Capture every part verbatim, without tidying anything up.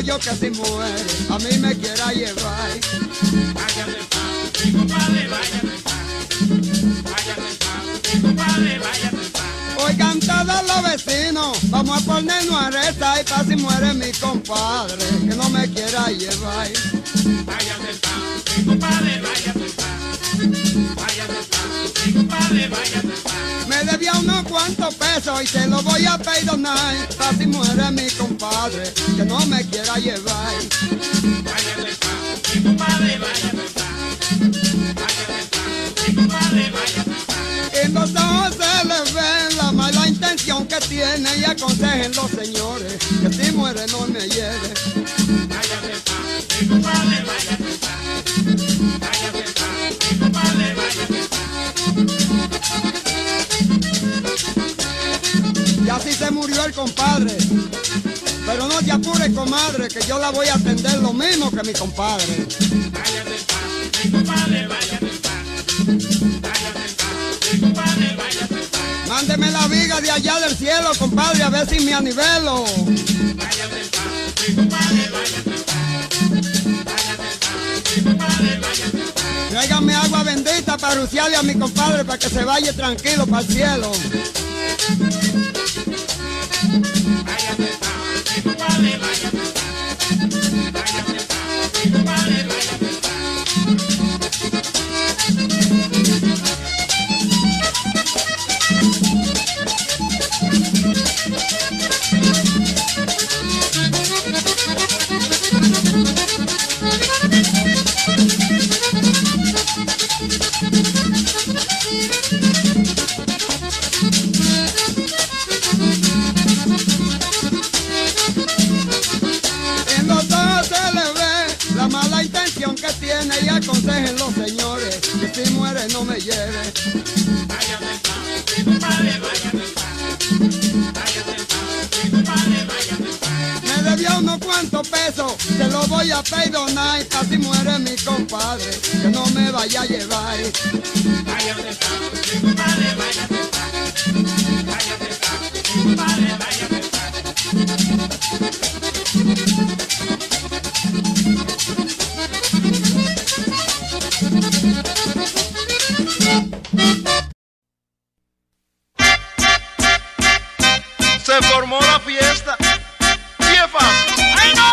yo que si muere, a mí me quiera llevar. Vaya despacio, mi compadre, vaya despacio. Vaya despacio, mi compadre, vaya despacio. Oigan todos los vecinos, vamos a ponernos a rezar y pa' si muere mi compadre, que no me quiera llevar. Vaya despacio, mi compadre, vaya despacio. Vaya despacio, mi compadre, vaya despacio. Me debía unos cuantos pesos y se los voy a perdonar, pa' si muere mi compadre, que no me quiera llevar. Vaya despacio, mi compadre, vaya despacio. Vaya despacio, mi compadre, vaya despacio. En los ojos se les ve la mala intención que tiene y aconsejen los señores que si muere no me lleve. Vaya despacio, mi compadre, vaya despacio. Vaya despacio, mi compadre, vaya despacio. Y así se murió el compadre. Pero no te apures, comadre, que yo la voy a atender lo mismo que mi compadre. Vaya despacio, mi compadre, vaya despacio. Vaya despacio, mi compadre, vaya despacio. Mándeme la viga de allá del cielo, compadre, a ver si me anivelo. Vaya despacio, mi compadre, vaya despacio. Vaya despacio, mi compadre, vaya despacio. Tráigame agua bendita para rociarle a mi compadre para que se vaya tranquilo para el cielo. Vaya despacio, mi compadre, vaya despacio. Vaya despacio, mi compadre, vaya despacio. En los ojos se le ve la mala intención que tiene y aconsejen los señores que si muere no me lleve. Vaya despacio, mi compadre, vaya despacio. Vaya despacio, mi compadre, vaya despacio. Me debió unos cuantos pesos, se los voy a perdonar y casi muere mi compadre, que no me vaya a llevar. Vaya despacio, mi compadre, vaya despacio. Vaya despacio, mi compadre, vaya despacio. Se formó la fiesta y es fácil. ¡Ay, no!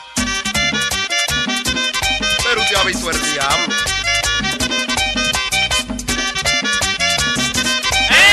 Pero usted ha visto el diablo. ¡Eh!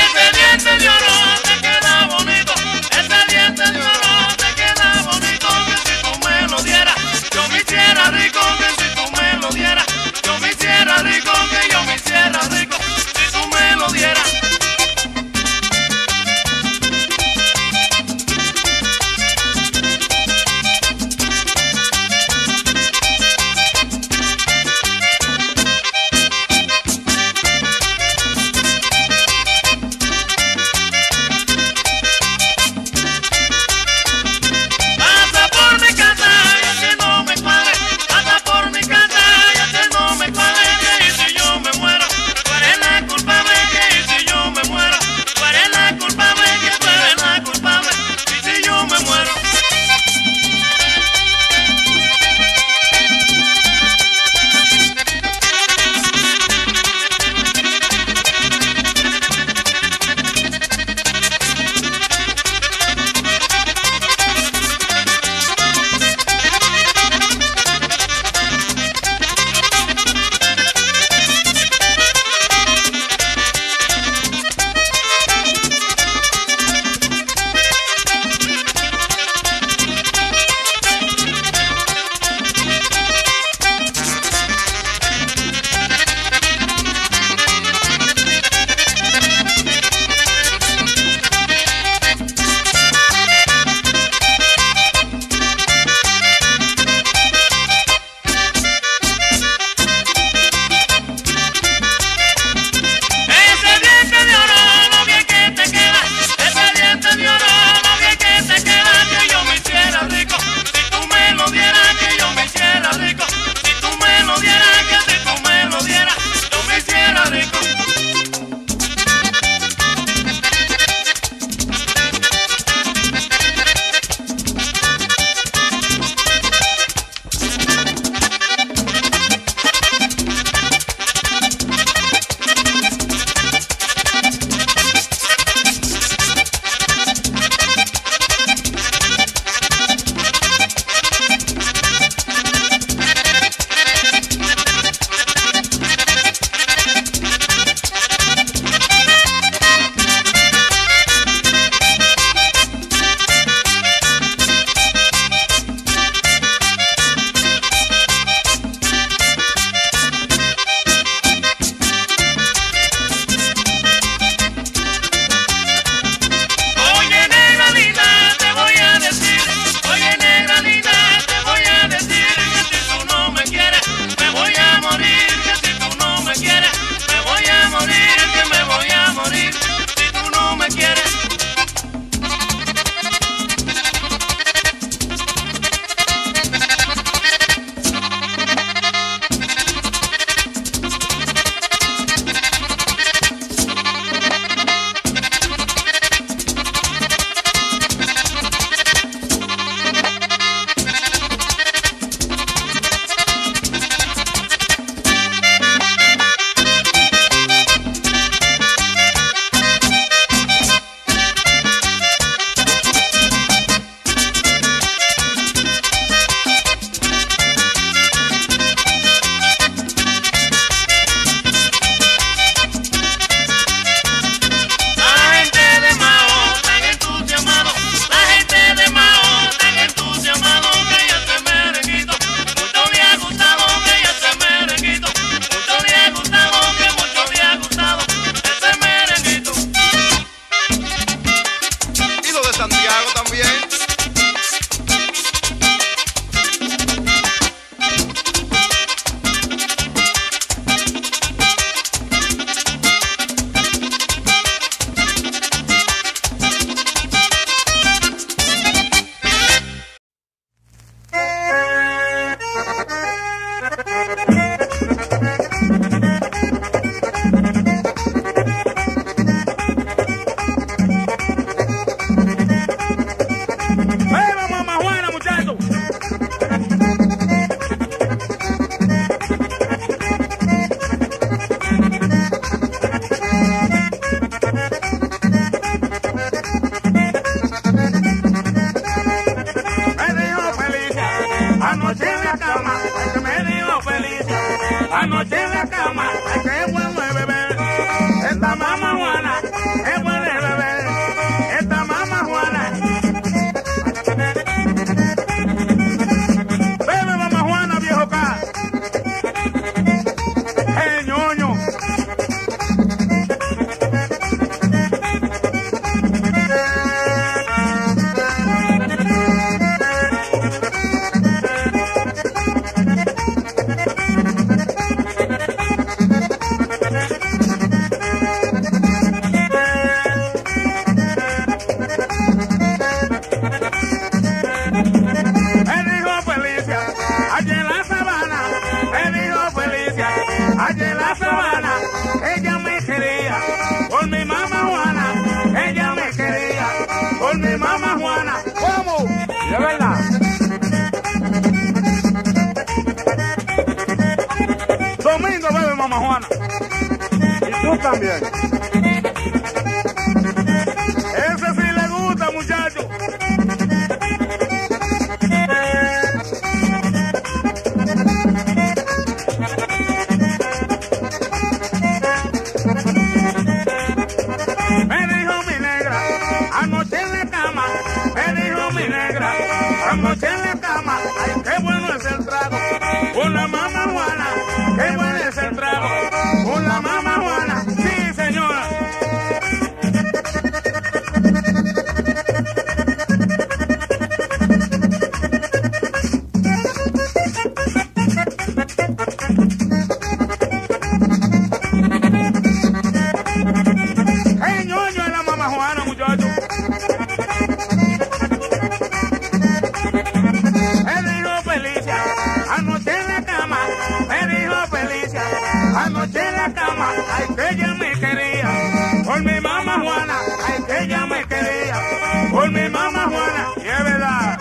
Juana. Y tú también. Ese sí le gusta, muchacho. Me dijo mi negra, anoche en la cama. Me dijo mi negra, anoche en la cama. Ay, qué bueno es el trago. Con la mamá Juana, qué bueno es el trago. Con la mamá Juana, sí señora. Anoche en la cama, ay que ella me quería, por mi mamá Juana, ay que ella me quería, por mi mamá Juana, y es verdad.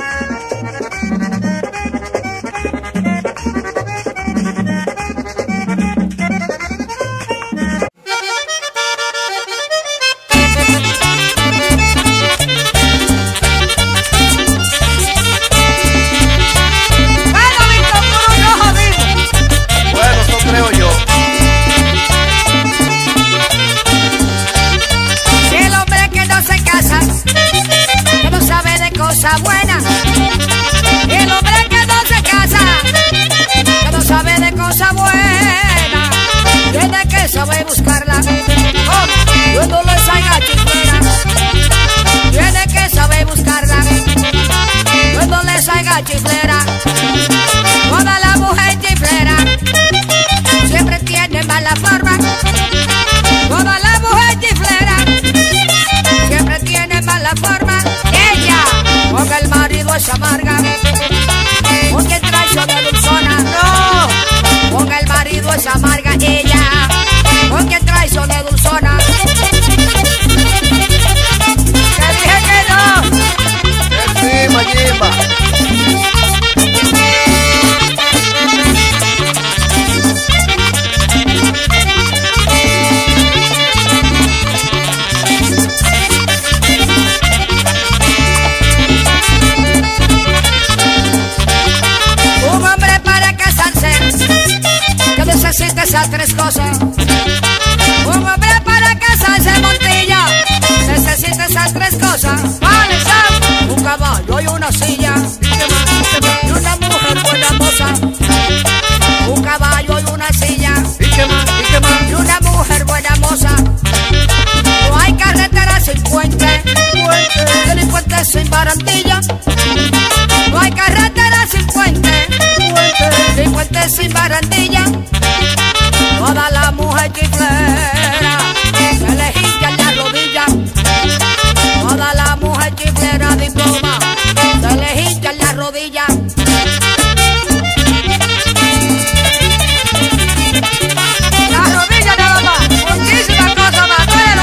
Bueno, eso creo yo. Cosa buena, el hombre que no se casa, que no sabe de cosa buena, tiene que saber buscarla, oh, cuando le salga chiflera, tiene que saber buscarla, cuando le salga chiflera, toda la mujer chiflera, siempre tiene mala forma, toda la mujer chiflera, siempre tiene mala forma. Porque el marido es amarga, porque traiciona dulzona, no. Porque el marido es amarga, ella, porque traiciona dulzona. Te dije que no. Sí, Mayimba. Necesita esas tres cosas. Un hombre para casarse, Montilla, necesita esas tres cosas. Vale, Sam. Un caballo y una silla, y una mujer buena moza. Un caballo y una silla, ¿Y qué más? ¿Y qué más? y una mujer buena moza. No hay carretera sin puente, delincuentes sin barandilla. No hay carretera sin puente, delincuentes sin barandilla. Toda la mujer chiflera se le hincha la rodilla. Toda la mujer chiflera diploma se le hincha la rodilla. La rodilla nada más, muchísimas cosas más, pero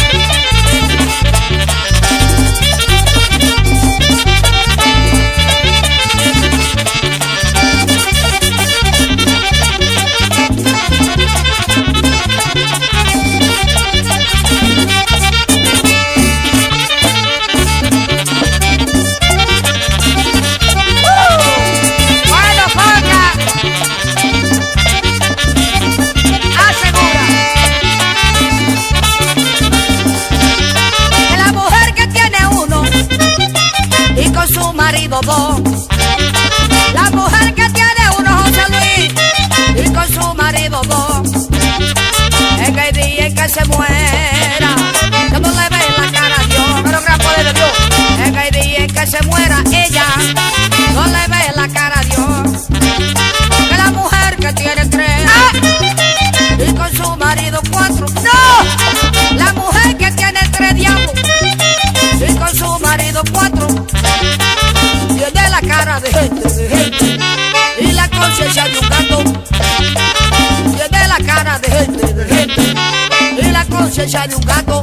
dos. La mujer que tiene uno, José Luis, y con su marido dos. En el día en que se muera, que no le ve la cara a Dios, pero gran poder de Dios. En el día en que se muera ella, no le ve la cara a Dios. Que la mujer que tiene tres, ¡ah!, y con su marido cuatro. ¡No! La mujer que tiene tres diablos, y con su marido cuatro. Tiene la cara de gente, de gente, y la conciencia de un gato. Tiene la cara de gente, de gente, y la conciencia de un gato.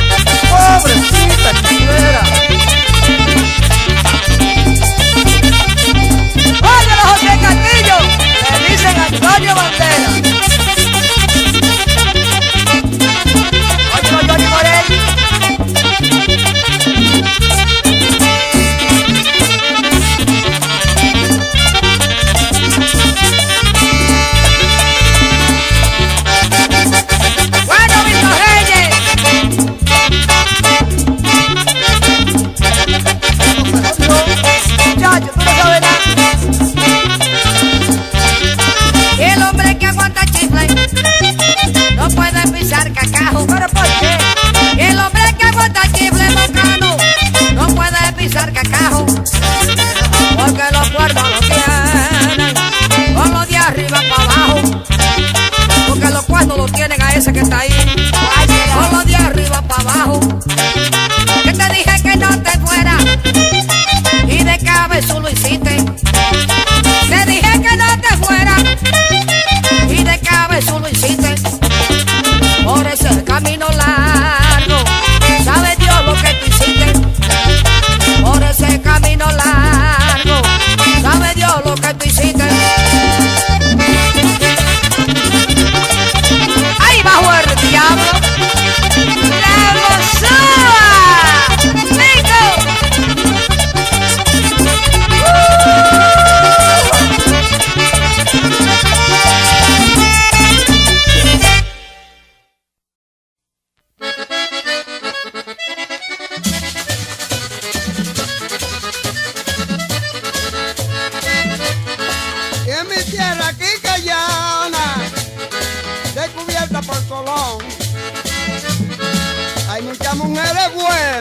Pobrecita chiflera.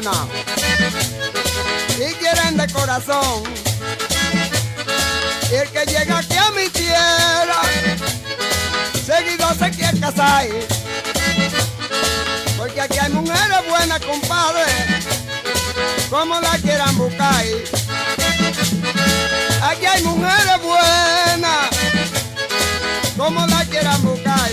buena y quieren de corazón. Y el que llega aquí a mi tierra, seguido se quiere casar. Porque aquí hay mujeres buenas, compadre, como la quieran buscar. Aquí hay mujeres buenas, como la quieran buscar.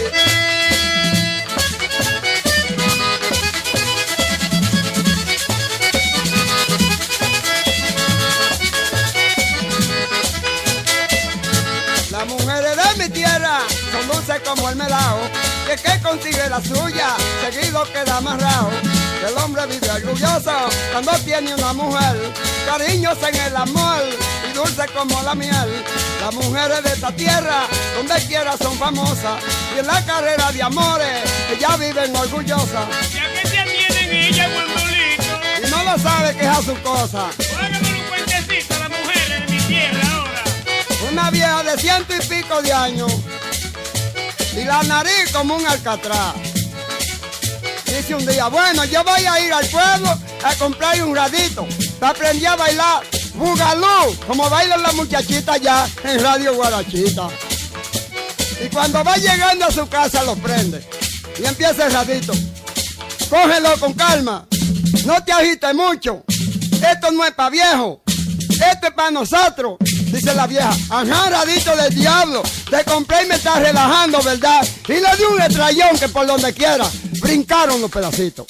Las mujeres de mi tierra son dulces como el melao, que que consigue la suya, seguido queda amarrado. El hombre vive orgulloso cuando tiene una mujer, cariños en el amor y dulce como la miel. Las mujeres de esta tierra, donde quiera son famosas, y en la carrera de amores, ellas viven orgullosas. ¿Ya que te atienden ella, Guandolito? Y no lo sabe que es a su cosa. Hágame un cuentecito a las mujeres de mi tierra ahora. Una vieja de ciento y pico de años, y la nariz como un alcatraz. Dice un día, bueno, yo voy a ir al pueblo a comprar un radito para aprender a bailar bugalú, como bailan las muchachitas allá en Radio Guarachita. Y cuando va llegando a su casa lo prende y empieza el radito. Cógelo con calma, no te agites mucho, esto no es para viejo, esto es para nosotros. Dice la vieja, ajá, radito del diablo, te compré y me estás relajando, ¿verdad? Y le di un estrellón que por donde quiera brincaron los pedacitos.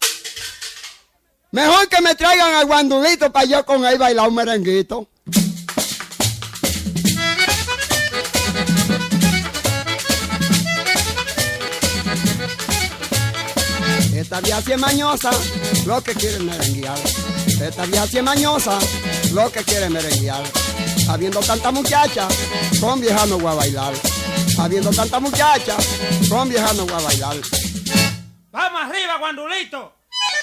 Mejor que me traigan al Guandolito para yo con él bailar un merenguito. Esta vieja sí es mañosa, lo que quiere merenguear. Esta vieja sí es mañosa, lo que quiere merenguear. Habiendo tanta muchacha, con vieja no voy a bailar. Habiendo tanta muchacha, con vieja no voy a bailar. ¡Vamos arriba, Guandolito!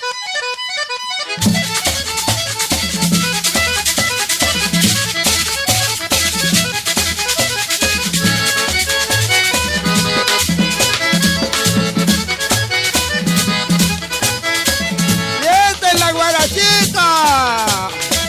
¡Y esta es la guarachita!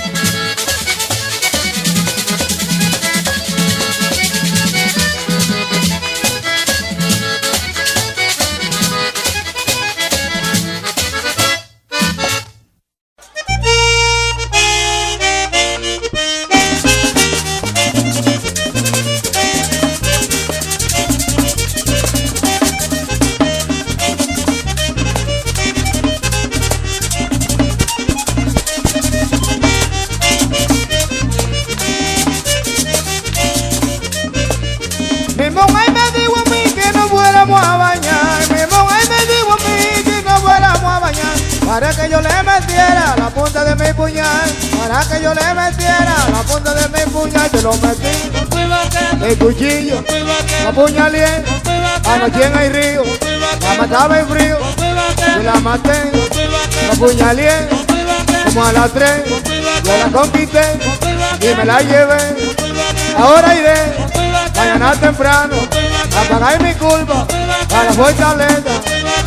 Para que yo le metiera la punta de mi puñal, para que yo le metiera la punta de mi puñal, te lo metí, el cuchillo, la apuñalé, anoche en el río, la mataba en frío, yo la maté, la apuñalé, como a las tres, yo la conquisté y me la llevé, ahora iré, mañana temprano, a pagar mi culpa, a la fortaleza.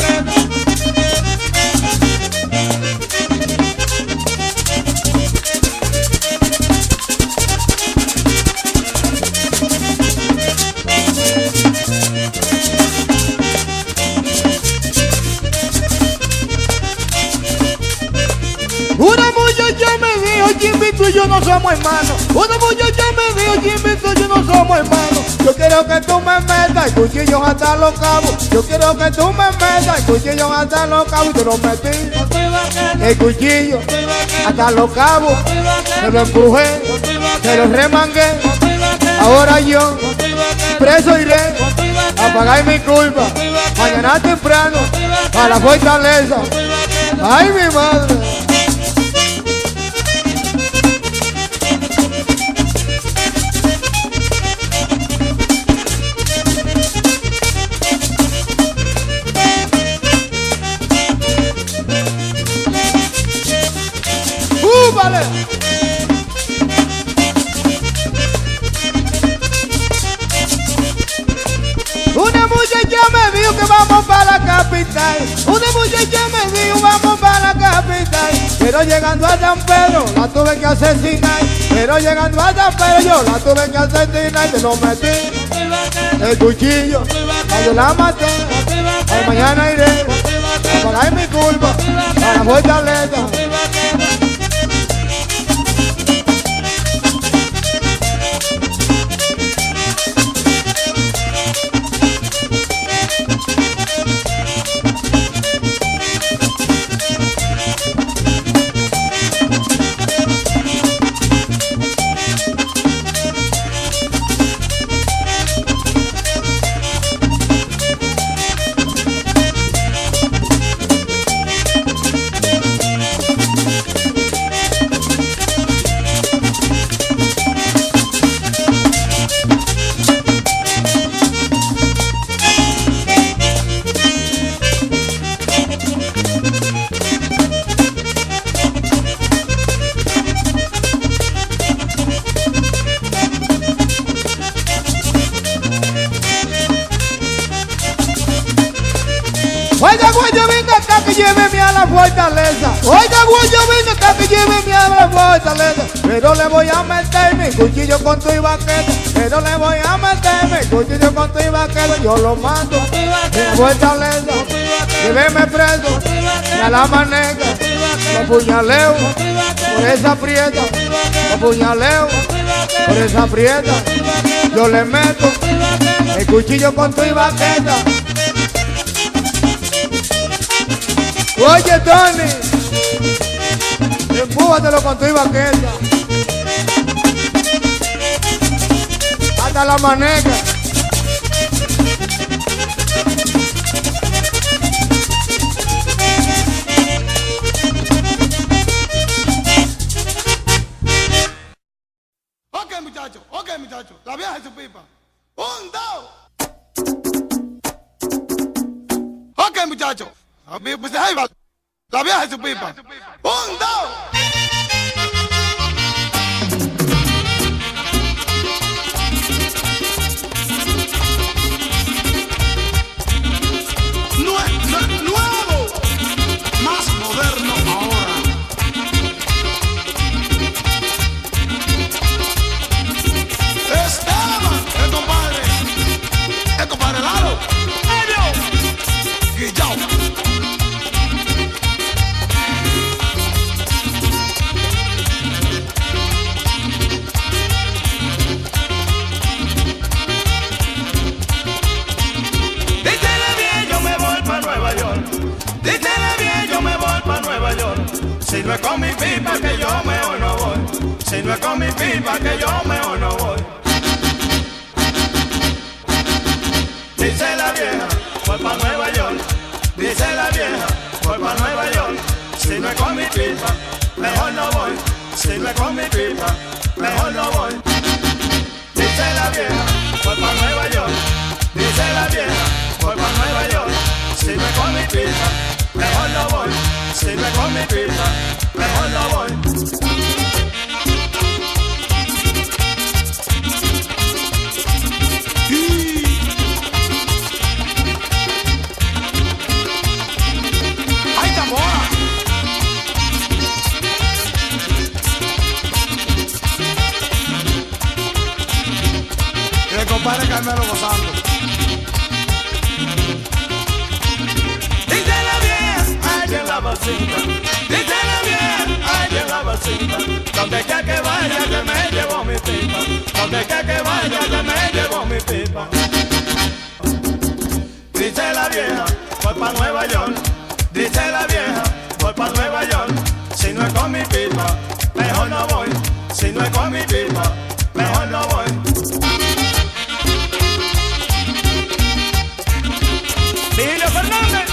Una muchacha me dijo, Jimmy, tú y yo no somos hermanos. Una muchacha me dijo, Jimmy, tú y yo no somos hermanos. Yo quiero que tú me metas el cuchillo hasta los cabos. Yo quiero que tú me metas el cuchillo hasta los cabos. Y te lo metí, el cuchillo hasta los cabos. Te lo empujé, te lo remangué. Ahora yo preso iré a pagar mi culpa. Mañana temprano a la fortaleza. Ay, mi madre. ¡Vale! Una muchacha me dijo que vamos para la capital. Una muchacha me dijo vamos para la capital. pero llegando a San Pedro la tuve que asesinar. Pero llegando a San Pedro yo la tuve que asesinar. Te lo metí el cuchillo, yo la maté. Ay, mañana iré a pagar mi culpa a la fortaleza. Oiga, güey, venga acá que lléveme a la fortaleza. Oiga, güey, venga acá que lléveme a la fortaleza. Pero le voy a meter mi cuchillo con tu y baqueta. Pero le voy a meter mi cuchillo con tu y baqueta. Yo lo mando de la fortaleza. Lléveme preso y a la maneca. Lo puñaleo por esa prieta. Lo puñaleo por esa prieta. Yo le meto el cuchillo con tu y baqueta. Oye, Tony, empújatelo con tu y baqueta hasta la maneca. Ok, muchachos, ok, muchachos. La vieja es su pipa. Un, dos. Ok, muchachos. Pues ahí va. La vieja es su pipa. Un, dos. Nuevo, más moderno ahora. Esteban, el compadre, el compadre Lalo, Guillao. Si no es con mi pipa que yo mejor no voy. Si no es con mi pipa que yo mejor no voy. Dice la vieja, voy pa' Nueva York. Dice la vieja, voy pa' Nueva York. Si no es con mi pipa, mejor no voy. Si no es con mi pipa, mejor no voy. Dice la vieja, voy pa' Nueva York. Dice la vieja, voy pa' Nueva York. Si no es con mi pipa, mejor no voy. Si no es con mi pipa, mejor no voy. ¡Ay, Zamora! Y el compadre Carmelo gozando. Dice la vieja, ay, en la vecina. Donde quiera que vaya, que me llevo mi pipa. Donde quiera que vaya, que me llevo mi pipa. Dice la vieja, voy pa' Nueva York. Dice la vieja, voy pa' Nueva York. Si no es con mi pipa, mejor no voy. Si no es con mi pipa, mejor no voy. Emilio Fernández.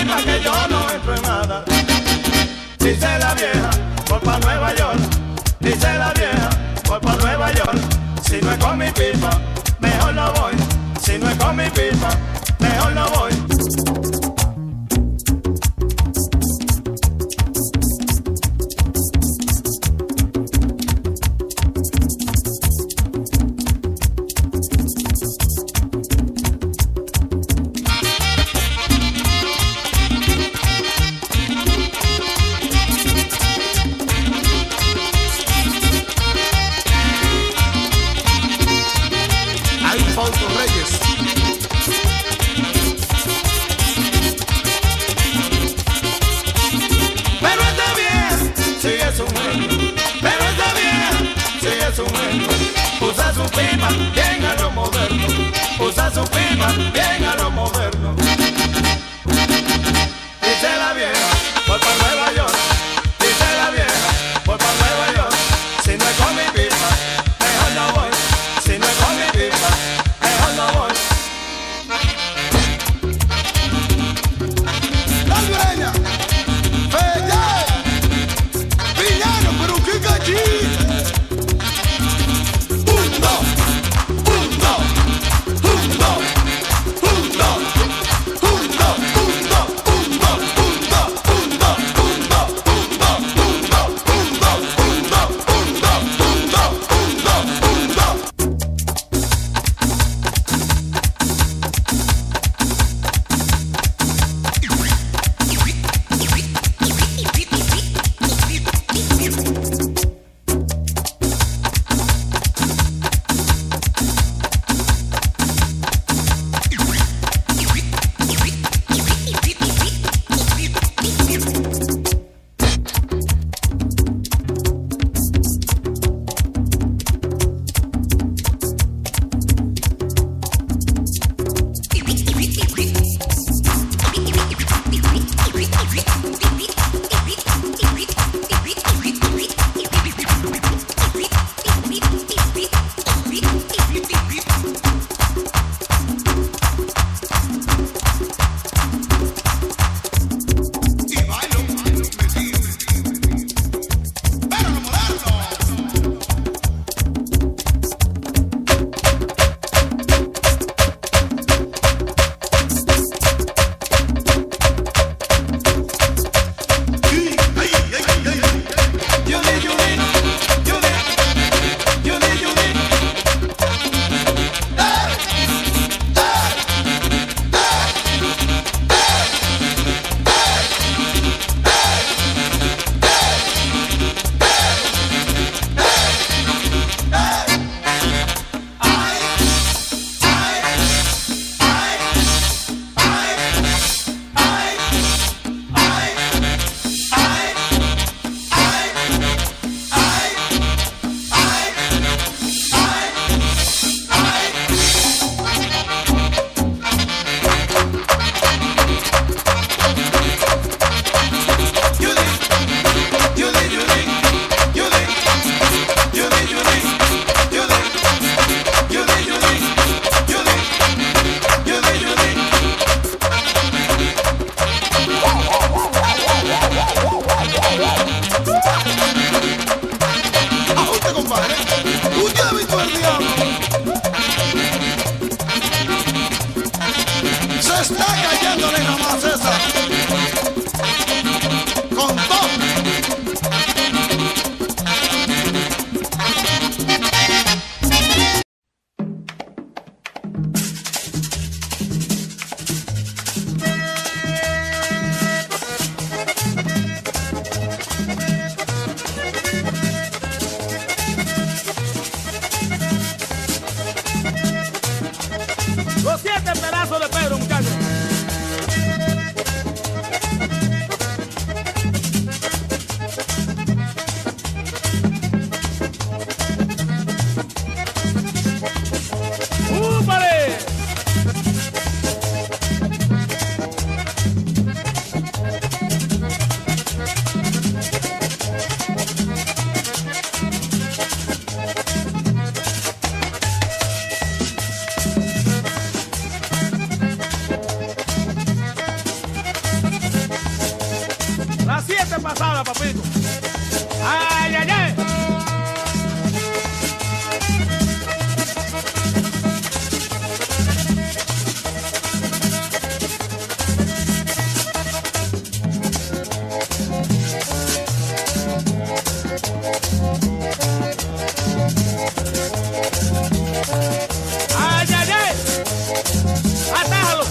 pipa que yo no entro en nada. Dice la vieja, voy pa' Nueva York. Dice la vieja, voy pa' Nueva York. Si no es con mi pipa, mejor no voy. Si no es con mi pipa, mejor no voy. Alfonso Reyes. Pero está bien, si es un muerto. Pero está bien, si es un muerto. Usa su pipa, bien a lo moderno. Usa su pipa, bien a lo moderno. Dice la vieja, voy pa' Nueva York. Dice la vieja, voy pa' Nueva York. Si no es con mi pipa, mejor no voy. Si no es con mi pipa, mejor no voy. La dueña. Bella. Villano, pero qué gallina. Un, dos. Un, dos. Un, dos. Un, siete pasadas, papito. Ay, ay, ay. Ay, ay, ay. Atájalo.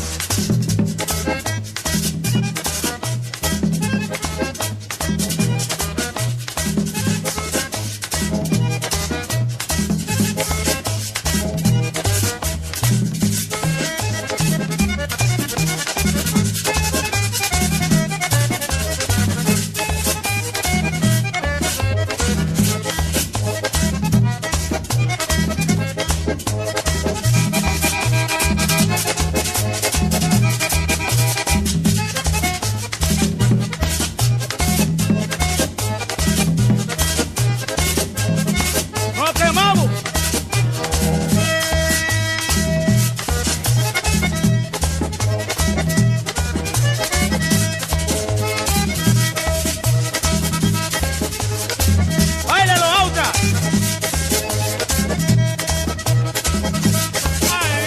Nos quemamos. Báilalo, Aucha. Ay.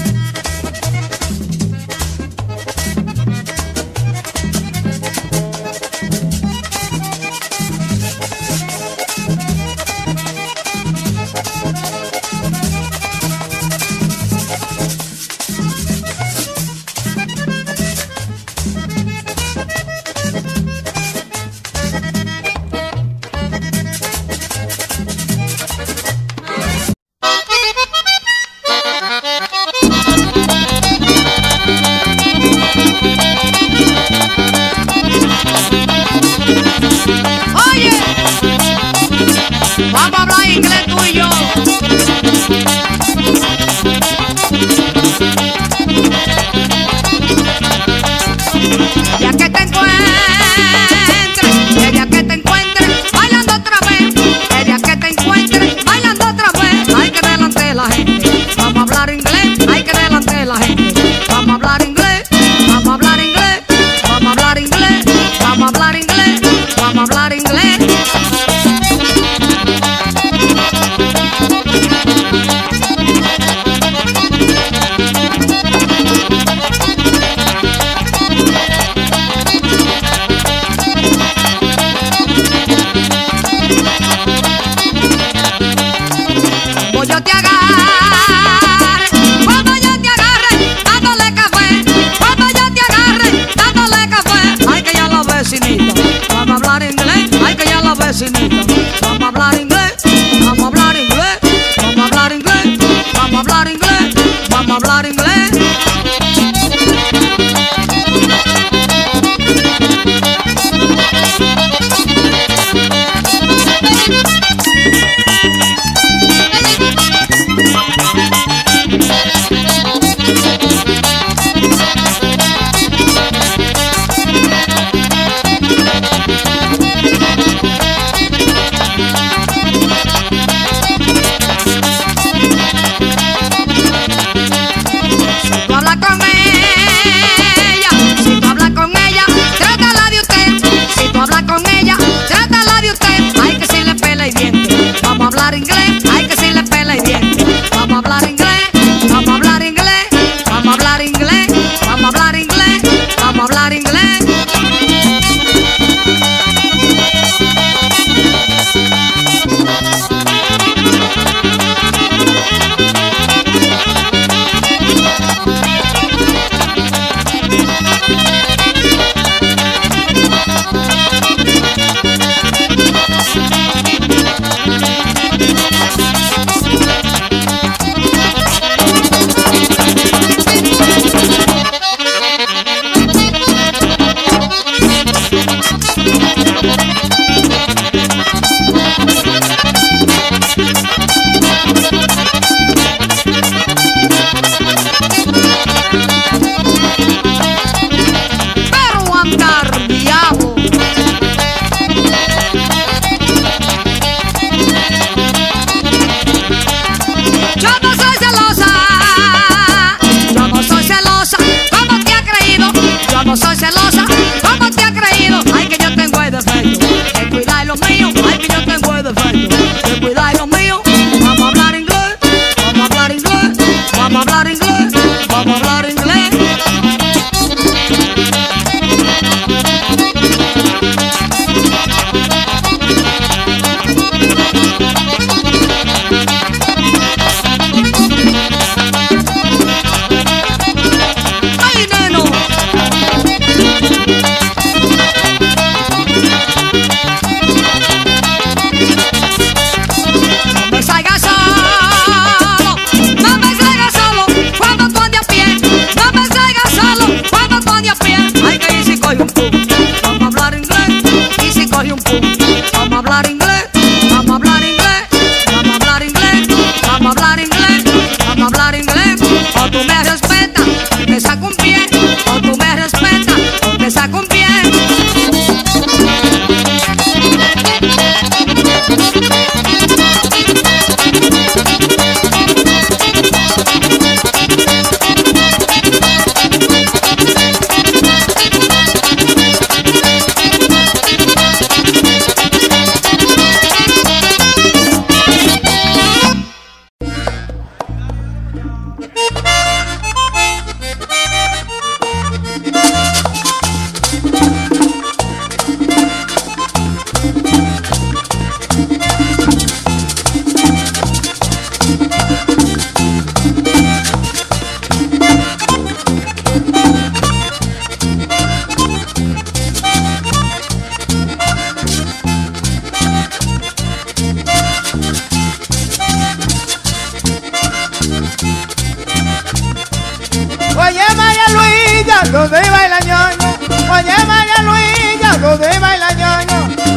Oye, vamos a hablar inglés tú y yo. Ya que te encuentres, el día que te encuentres bailando otra vez, el día que te encuentres bailando otra vez, hay que delante de la gente. Vamos a hablar inglés, hay que delante de la gente. Vamos a hablar inglés, vamos a hablar inglés, vamos a hablar inglés, vamos a hablar inglés, vamos a hablar inglés.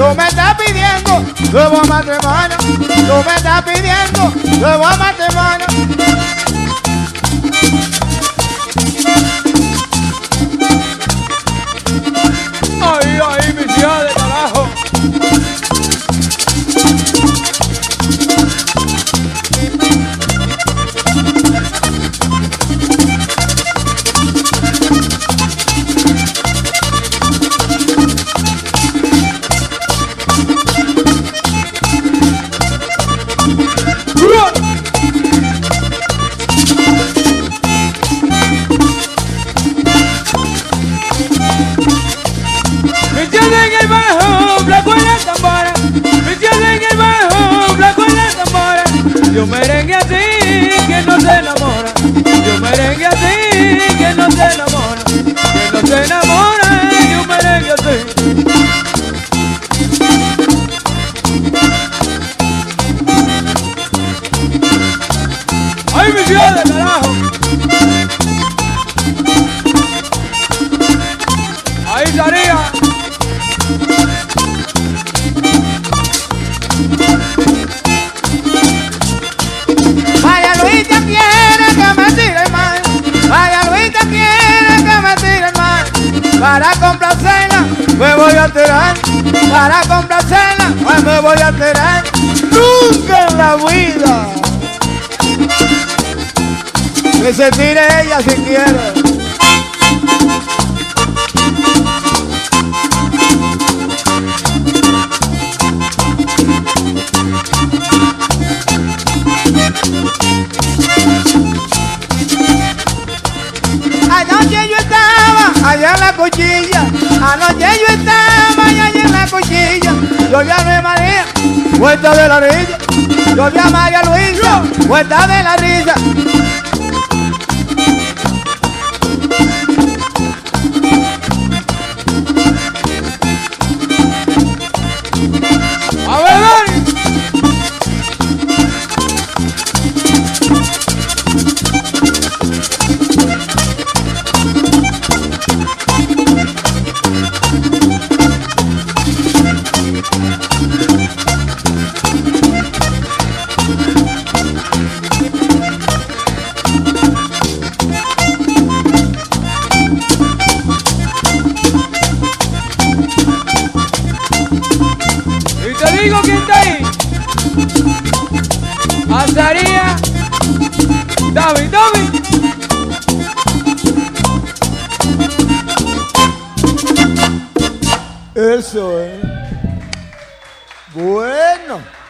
Tú me estás pidiendo nuevo matrimonio. Tú me estás pidiendo nuevo matrimonio. Ay, ay, mi ciudad de carajo. Me tiene en el bajo, blanco en la tambora. Me tiene en el bajo, blanco en la tambora. Yo merengue así, que no se enamora. Yo merengue así, que no se enamora. Que no se enamora, yo merengue así. ¡Ay, mi ciudad de carajo! ¡Ahí estaría! Vaya Luisa quiere que me tire mal. Vaya Luisa quiere que me tire mal. Para complacerla me voy a tirar. Para complacerla me voy a tirar. Nunca en la vida que se tire ella si quiere. Anoche yo estaba allá en la cuchilla. Anoche yo estaba allá en la cuchilla. Yo llamé a María, vuelta de la risa. Yo llamé a María Luisa, vuelta de la risa. ¡A ver, Dani! Y te digo quién está ahí. Azaría, David, David. Eso es. Bueno.